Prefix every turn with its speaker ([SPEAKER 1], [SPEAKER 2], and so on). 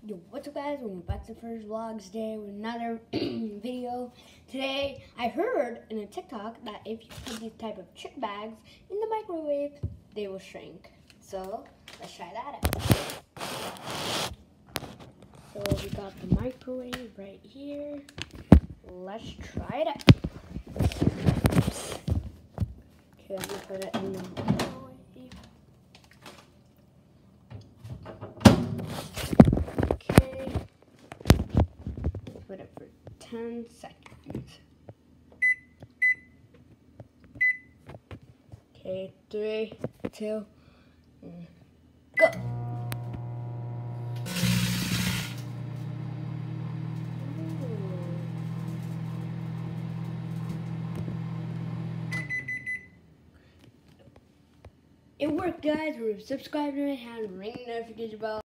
[SPEAKER 1] Yo, what's up guys, welcome back to First Vlogs today with another video. Today, I heard in a TikTok that if you put these type of chip bags in the microwave, they will shrink. So, let's try that out. So, we got the microwave right here. Let's try it out. Okay, let me put it in the microwave. Put it for 10 seconds. Okay, 3, 2, go. It worked, guys. Subscribe to my channel, ring the notification bell.